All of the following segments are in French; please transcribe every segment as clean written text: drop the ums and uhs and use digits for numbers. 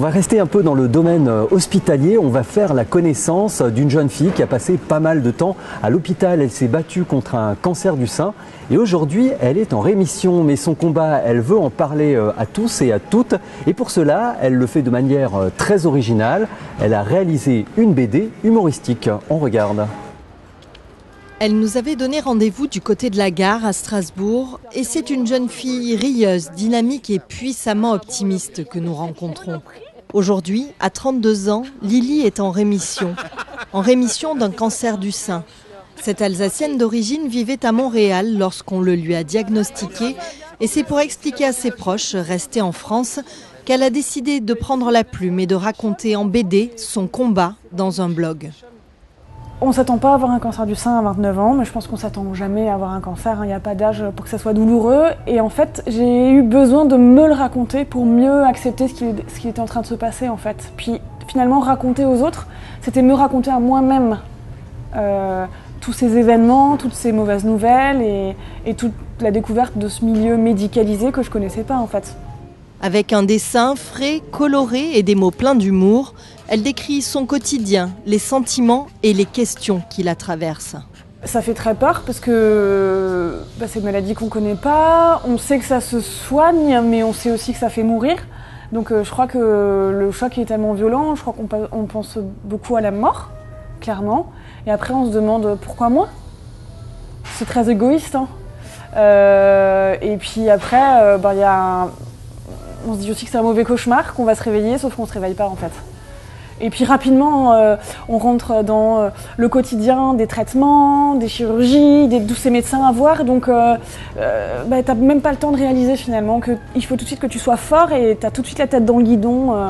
va rester un peu dans le domaine hospitalier. On va faire la connaissance d'une jeune fille qui a passé pas mal de temps à l'hôpital. Elle s'est battue contre un cancer du sein et aujourd'hui elle est en rémission. Mais son combat, elle veut en parler à tous et à toutes. Et pour cela, elle le fait de manière très originale. Elle a réalisé une BD humoristique. On regarde. Elle nous avait donné rendez-vous du côté de la gare à Strasbourg et c'est une jeune fille rieuse, dynamique et puissamment optimiste que nous rencontrons. Aujourd'hui, à 32 ans, Lily est en rémission d'un cancer du sein. Cette Alsacienne d'origine vivait à Montréal lorsqu'on le lui a diagnostiqué et c'est pour expliquer à ses proches, restés en France, qu'elle a décidé de prendre la plume et de raconter en BD son combat dans un blog. On ne s'attend pas à avoir un cancer du sein à 29 ans, mais je pense qu'on ne s'attend jamais à avoir un cancer. Il n'y a pas d'âge pour que ça soit douloureux. Et en fait, j'ai eu besoin de me le raconter pour mieux accepter ce qui était en train de se passer, en fait. Puis finalement, raconter aux autres, c'était me raconter à moi-même tous ces événements, toutes ces mauvaises nouvelles et toute la découverte de ce milieu médicalisé que je ne connaissais pas, en fait. Avec un dessin frais, coloré et des mots pleins d'humour, elle décrit son quotidien, les sentiments et les questions qui la traversent. Ça fait très peur parce que c'est une maladie qu'on ne connaît pas. On sait que ça se soigne, mais on sait aussi que ça fait mourir. Donc je crois que le choc est tellement violent, je crois qu'on pense beaucoup à la mort, clairement. Et après on se demande pourquoi moi ? C'est très égoïste. Hein. Et puis après, on se dit aussi que c'est un mauvais cauchemar, qu'on va se réveiller, sauf qu'on ne se réveille pas en fait. Et puis rapidement, on rentre dans le quotidien des traitements, des chirurgies, de tous ces médecins à voir. Donc t'as même pas le temps de réaliser finalement qu'il faut tout de suite que tu sois fort et t'as tout de suite la tête dans le guidon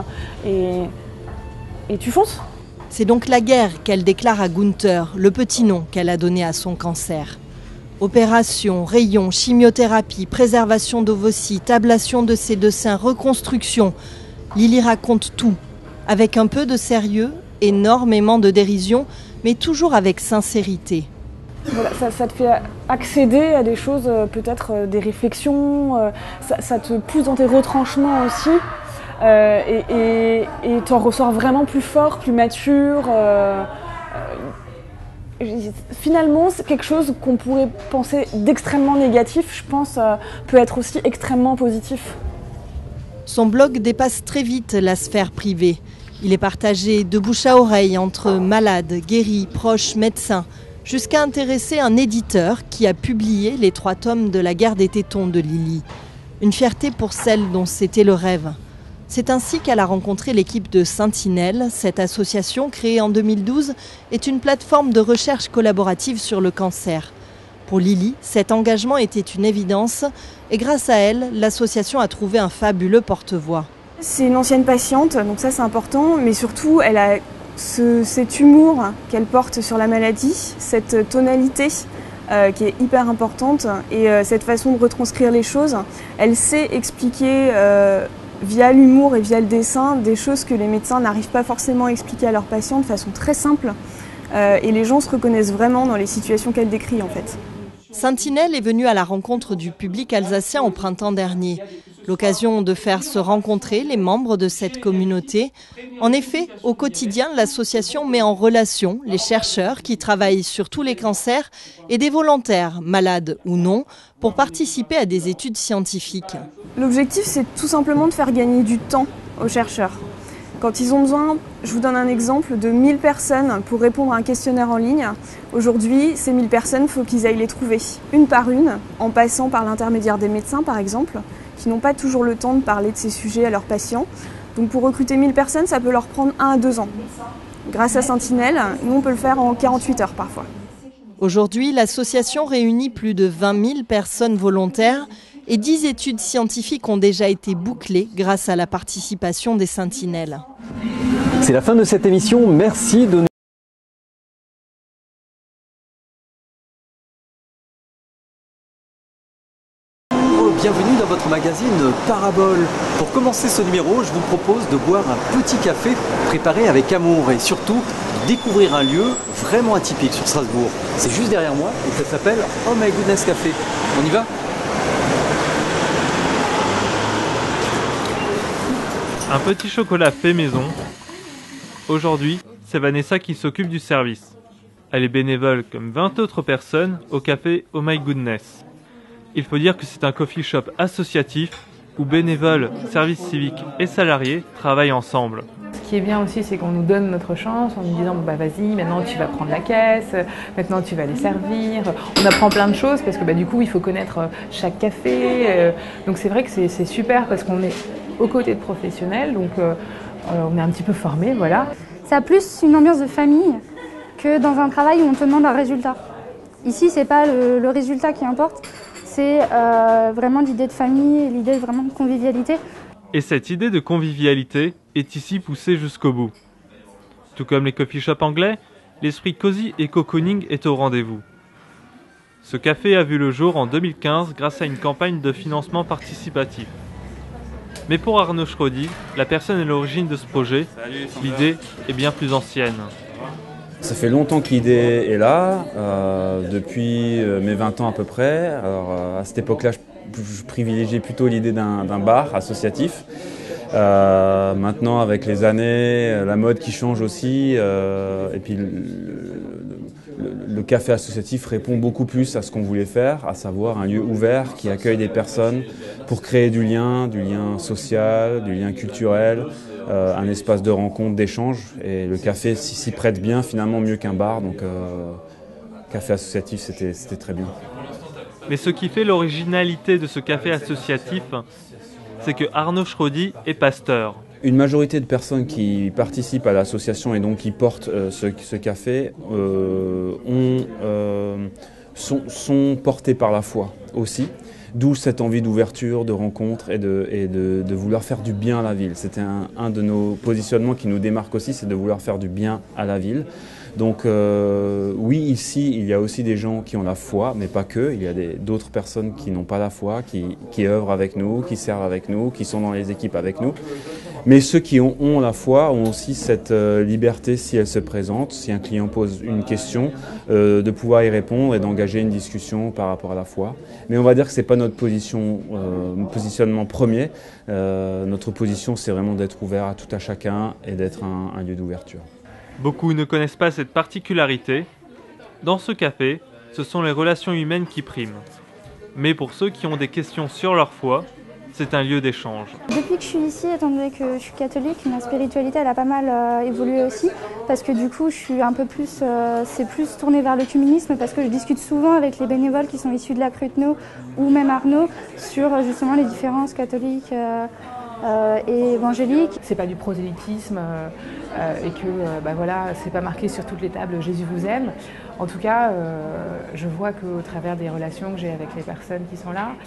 et tu fonces. C'est donc la guerre qu'elle déclare à Gunther, le petit nom qu'elle a donné à son cancer. Opération, rayons, chimiothérapie, préservation d'ovocytes, ablation de ses deux seins, reconstruction. Lily raconte tout, avec un peu de sérieux, énormément de dérision, mais toujours avec sincérité. Voilà, ça te fait accéder à des choses, peut-être des réflexions, ça te pousse dans tes retranchements aussi, et t'en ressors vraiment plus fort, plus mature. Finalement, c'est quelque chose qu'on pourrait penser d'extrêmement négatif, je pense, peut être aussi extrêmement positif. Son blog dépasse très vite la sphère privée. Il est partagé de bouche à oreille entre malades, guéris, proches, médecins, jusqu'à intéresser un éditeur qui a publié les 3 tomes de La guerre des tétons de Lily. Une fierté pour celle dont c'était le rêve. C'est ainsi qu'elle a rencontré l'équipe de Sentinelle. Cette association, créée en 2012, est une plateforme de recherche collaborative sur le cancer. Pour Lily, cet engagement était une évidence et grâce à elle, l'association a trouvé un fabuleux porte-voix. C'est une ancienne patiente, donc ça c'est important, mais surtout elle a cet humour qu'elle porte sur la maladie, cette tonalité qui est hyper importante et cette façon de retranscrire les choses. Elle sait expliquer via l'humour et via le dessin des choses que les médecins n'arrivent pas forcément à expliquer à leurs patients de façon très simple et les gens se reconnaissent vraiment dans les situations qu'elle décrit en fait. Sentinelle est venue à la rencontre du public alsacien au printemps dernier. L'occasion de faire se rencontrer les membres de cette communauté. En effet, au quotidien, l'association met en relation les chercheurs qui travaillent sur tous les cancers et des volontaires, malades ou non, pour participer à des études scientifiques. L'objectif, c'est tout simplement de faire gagner du temps aux chercheurs. Quand ils ont besoin, je vous donne un exemple, de 1000 personnes pour répondre à un questionnaire en ligne. Aujourd'hui, ces 1000 personnes, il faut qu'ils aillent les trouver une par une, en passant par l'intermédiaire des médecins par exemple, qui n'ont pas toujours le temps de parler de ces sujets à leurs patients. Donc pour recruter 1000 personnes, ça peut leur prendre 1 à 2 ans. Grâce à Sentinelle, nous on peut le faire en 48 heures parfois. Aujourd'hui, l'association réunit plus de 20 000 personnes volontaires et 10 études scientifiques ont déjà été bouclées grâce à la participation des Sentinelles. C'est la fin de cette émission. Merci de Bienvenue dans votre magazine Parabole. Pour commencer ce numéro, je vous propose de boire un petit café préparé avec amour et surtout découvrir un lieu vraiment atypique sur Strasbourg. C'est juste derrière moi et ça s'appelle Oh My Goodness Café. On y va ? Un petit chocolat fait maison. Aujourd'hui, c'est Vanessa qui s'occupe du service. Elle est bénévole comme 20 autres personnes au café Oh My Goodness. Il faut dire que c'est un coffee shop associatif où bénévoles, services civiques et salariés travaillent ensemble. Ce qui est bien aussi, c'est qu'on nous donne notre chance en nous disant bah vas-y, maintenant tu vas prendre la caisse, maintenant tu vas les servir. On apprend plein de choses parce que du coup il faut connaître chaque café. Donc c'est vrai que c'est super parce qu'on est aux côtés de professionnels, donc on est un petit peu formés, voilà. Ça a plus une ambiance de famille que dans un travail où on te demande un résultat. Ici, c'est pas le résultat qui importe, c'est vraiment l'idée de famille, l'idée vraiment de convivialité. Et cette idée de convivialité est ici poussée jusqu'au bout. Tout comme les coffee shops anglais, l'esprit cosy et cocooning est au rendez-vous. Ce café a vu le jour en 2015 grâce à une campagne de financement participatif. Mais pour Arnaud Schrody, la personne à l'origine de ce projet, l'idée est bien plus ancienne. Ça fait longtemps que l'idée est là, depuis mes 20 ans à peu près. Alors, à cette époque-là, je privilégiais plutôt l'idée d'un bar associatif. Maintenant, avec les années, la mode qui change aussi, et puis le café associatif répond beaucoup plus à ce qu'on voulait faire, à savoir un lieu ouvert qui accueille des personnes pour créer du lien social, du lien culturel, un espace de rencontre, d'échange. Et le café s'y prête bien, finalement mieux qu'un bar. Donc, café associatif, c'était très bien. Mais ce qui fait l'originalité de ce café associatif, c'est que Arnaud Schrody est pasteur. Une majorité de personnes qui participent à l'association et donc qui portent ce café sont portées par la foi aussi. D'où cette envie d'ouverture, de rencontre et de vouloir faire du bien à la ville. C'était un de nos positionnements qui nous démarque aussi, c'est de vouloir faire du bien à la ville. Donc oui, ici, il y a aussi des gens qui ont la foi, mais pas que. Il y a d'autres personnes qui n'ont pas la foi, qui œuvrent avec nous, qui servent avec nous, qui sont dans les équipes avec nous. Mais ceux qui ont la foi ont aussi cette liberté, si elle se présente, si un client pose une question, de pouvoir y répondre et d'engager une discussion par rapport à la foi. Mais on va dire que ce n'est pas notre positionnement premier. Notre position, c'est vraiment d'être ouvert à tout à chacun et d'être un lieu d'ouverture. Beaucoup ne connaissent pas cette particularité. Dans ce café, ce sont les relations humaines qui priment. Mais pour ceux qui ont des questions sur leur foi, c'est un lieu d'échange. Depuis que je suis ici, étant donné que je suis catholique, ma spiritualité elle a pas mal évolué aussi. Parce que du coup, je suis un peu plus, c'est plus tourné vers l'œcuménisme parce que je discute souvent avec les bénévoles qui sont issus de la Cruteno ou même Arnaud sur justement les différences catholiques et évangéliques. C'est pas du prosélytisme et que voilà, c'est pas marqué sur toutes les tables Jésus vous aime. En tout cas, je vois qu'au travers des relations que j'ai avec les personnes qui sont là,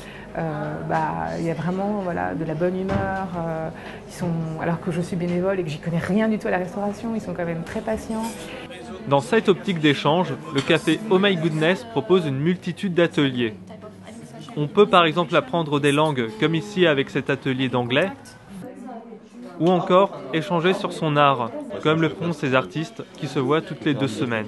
il y a vraiment de la bonne humeur. Alors que je suis bénévole et que j'y connais rien du tout à la restauration, ils sont quand même très patients. Dans cette optique d'échange, le café Oh My Goodness propose une multitude d'ateliers. On peut par exemple apprendre des langues, comme ici avec cet atelier d'anglais, ou encore échanger sur son art, comme le font ces artistes qui se voient toutes les 2 semaines.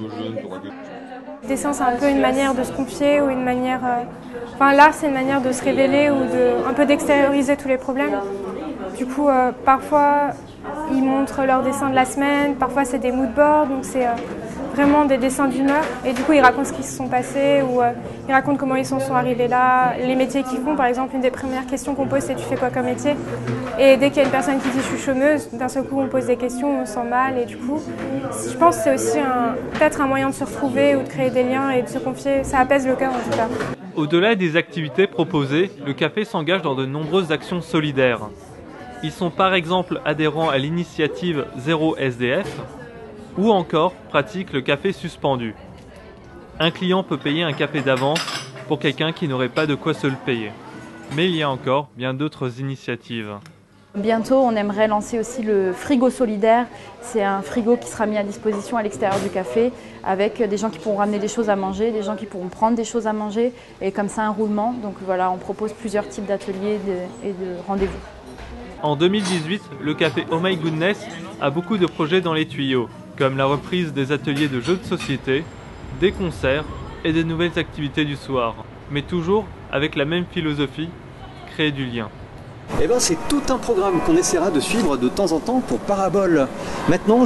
Le dessin, c'est un peu une manière de se confier ou une manière... l'art, c'est une manière de se révéler ou un peu d'extérioriser tous les problèmes. Du coup, parfois, ils montrent leurs dessins de la semaine, parfois c'est des moodboards, donc c'est vraiment des dessins d'humeur. Et du coup, ils racontent ce qui se sont passés ou ils racontent comment ils sont arrivés là, les métiers qu'ils font. Par exemple, une des premières questions qu'on pose, c'est « tu fais quoi comme métier ?» Et dès qu'il y a une personne qui dit « je suis chômeuse », d'un seul coup, on pose des questions, on se sent mal. Et du coup, je pense que c'est aussi peut-être un moyen de se retrouver ou de créer des liens et de se confier. Ça apaise le cœur en tout cas. Au-delà des activités proposées, le café s'engage dans de nombreuses actions solidaires. Ils sont par exemple adhérents à l'initiative Zéro SDF ou encore pratiquent le café suspendu. Un client peut payer un café d'avance pour quelqu'un qui n'aurait pas de quoi se le payer. Mais il y a encore bien d'autres initiatives. Bientôt, on aimerait lancer aussi le frigo solidaire. C'est un frigo qui sera mis à disposition à l'extérieur du café avec des gens qui pourront ramener des choses à manger, des gens qui pourront prendre des choses à manger et comme ça un roulement. Donc voilà, on propose plusieurs types d'ateliers et de rendez-vous. En 2018, le café Oh My Goodness a beaucoup de projets dans les tuyaux, comme la reprise des ateliers de jeux de société, des concerts et des nouvelles activités du soir. Mais toujours avec la même philosophie, créer du lien. Eh ben, c'est tout un programme qu'on essaiera de suivre de temps en temps pour Parabole. Maintenant,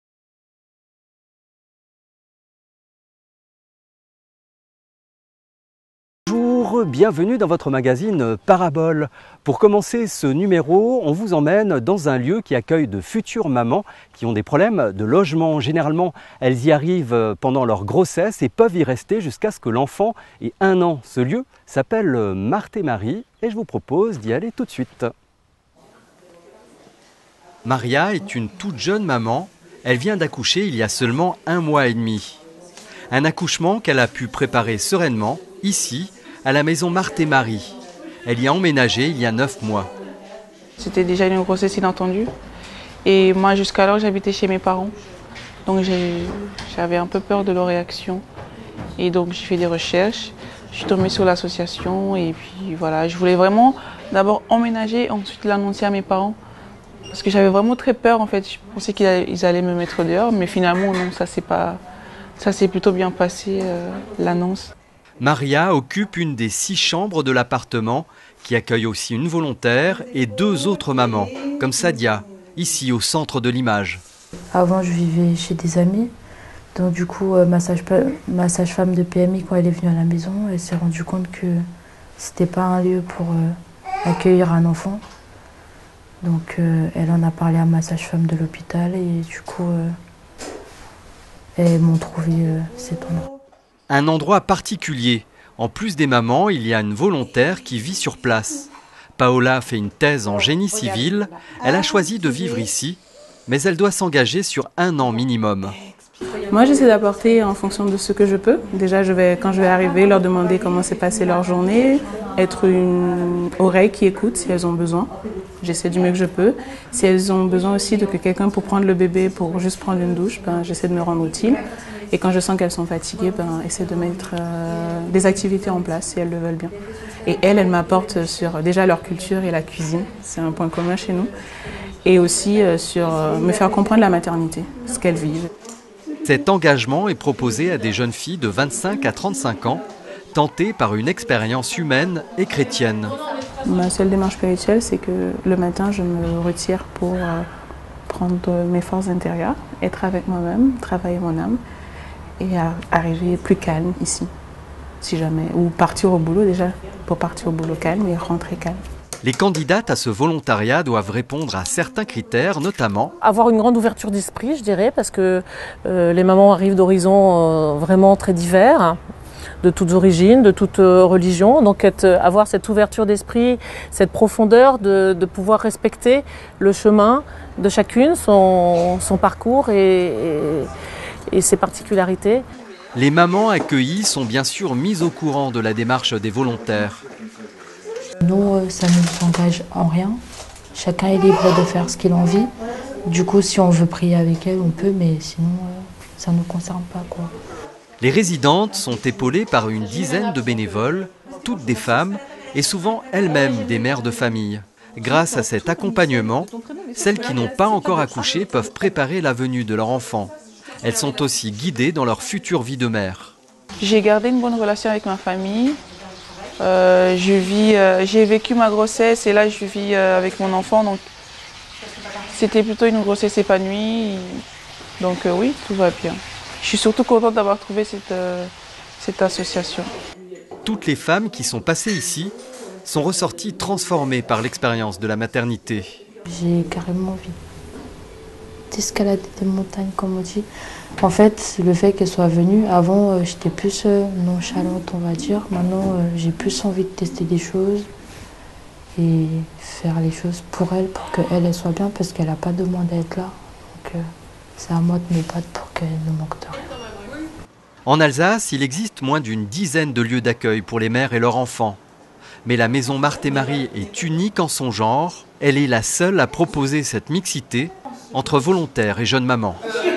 bonjour, bienvenue dans votre magazine Parabole. Pour commencer ce numéro, on vous emmène dans un lieu qui accueille de futures mamans qui ont des problèmes de logement. Généralement, elles y arrivent pendant leur grossesse et peuvent y rester jusqu'à ce que l'enfant ait 1 an. Ce lieu s'appelle Marthe et Marie et je vous propose d'y aller tout de suite. Maria est une toute jeune maman. Elle vient d'accoucher il y a seulement 1 mois et demi. Un accouchement qu'elle a pu préparer sereinement, ici, à la maison Marthe et Marie. Elle y a emménagé il y a 9 mois. C'était déjà une grossesse inattendue. Et moi, jusqu'alors, j'habitais chez mes parents. Donc j'avais un peu peur de leur réaction. Et donc j'ai fait des recherches. Je suis tombée sur l'association. Et puis voilà, je voulais vraiment d'abord emménager, ensuite l'annoncer à mes parents. Parce que j'avais vraiment très peur en fait. Je pensais qu'ils allaient me mettre dehors. Mais finalement, non, ça s'est plutôt bien passé, l'annonce. Maria occupe une des 6 chambres de l'appartement qui accueille aussi une volontaire et 2 autres mamans, comme Sadia, ici au centre de l'image. Avant, je vivais chez des amis. Donc du coup, ma sage-femme de PMI, quand elle est venue à la maison, elle s'est rendue compte que c'était pas un lieu pour accueillir un enfant. Donc elle en a parlé à ma sage-femme de l'hôpital et du coup, elles m'ont trouvé cet endroit. Un endroit particulier. En plus des mamans, il y a une volontaire qui vit sur place. Paola fait une thèse en génie civil. Elle a choisi de vivre ici, mais elle doit s'engager sur 1 an minimum. Moi, j'essaie d'apporter en fonction de ce que je peux. Déjà, quand je vais arriver, leur demander comment s'est passée leur journée, être une oreille qui écoute si elles ont besoin. J'essaie du mieux que je peux. Si elles ont besoin aussi de quelqu'un pour prendre le bébé, pour juste prendre une douche, j'essaie de me rendre utile. Et quand je sens qu'elles sont fatiguées, essaie de mettre des activités en place si elles le veulent bien. Et elles m'apportent sur déjà leur culture et la cuisine. C'est un point commun chez nous. Et aussi sur me faire comprendre la maternité, ce qu'elles vivent. Cet engagement est proposé à des jeunes filles de 25 à 35 ans, tentées par une expérience humaine et chrétienne. Ma seule démarche spirituelle, c'est que le matin, je me retire pour prendre mes forces intérieures, être avec moi-même, travailler mon âme et arriver plus calme ici, si jamais. Ou partir au boulot déjà, pour partir au boulot calme et rentrer calme. Les candidates à ce volontariat doivent répondre à certains critères, notamment avoir une grande ouverture d'esprit, je dirais, parce que les mamans arrivent d'horizons vraiment très divers, de toutes origines, de toutes religions. Donc avoir cette ouverture d'esprit, cette profondeur de pouvoir respecter le chemin de chacune, son parcours et ses particularités. Les mamans accueillies sont bien sûr mises au courant de la démarche des volontaires. Nous, ça ne nous engage en rien. Chacun est libre de faire ce qu'il a envie. Du coup, si on veut prier avec elle, on peut, mais sinon, ça ne nous concerne pas, quoi. Les résidentes sont épaulées par une dizaine de bénévoles, toutes des femmes, et souvent elles-mêmes des mères de famille. Grâce à cet accompagnement, celles qui n'ont pas encore accouché peuvent préparer la venue de leur enfant. Elles sont aussi guidées dans leur future vie de mère. J'ai gardé une bonne relation avec ma famille. J'ai vécu ma grossesse et là je vis avec mon enfant, donc c'était plutôt une grossesse épanouie. Donc oui, tout va bien. Je suis surtout contente d'avoir trouvé cette association. Toutes les femmes qui sont passées ici sont ressorties transformées par l'expérience de la maternité. J'ai carrément envie d'escalader des montagnes, comme on dit. En fait, le fait qu'elle soit venue, avant j'étais plus nonchalante, on va dire. Maintenant, j'ai plus envie de tester des choses et faire les choses pour elle, pour qu'elle soit bien, parce qu'elle n'a pas demandé à être là. Donc c'est à moi de me battre pour qu'elle ne manque de rien. En Alsace, il existe moins d'une dizaine de lieux d'accueil pour les mères et leurs enfants. Mais la maison Marthe et Marie est unique en son genre. Elle est la seule à proposer cette mixité entre volontaires et jeunes mamans.